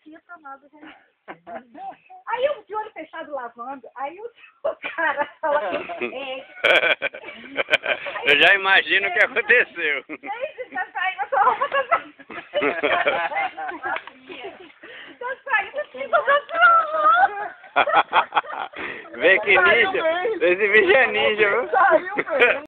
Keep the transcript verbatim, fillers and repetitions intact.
tinha tomado o remédio. Aí eu de olho fechado lavando, aí o, o cara fala assim, é, eu já imagino o que aconteceu. Desde já saiu, a sua roupa tá saindo. Tá saindo assim, tá saindo. Vê que ninja, esse bicho é ninja, viu? Saiu, velho.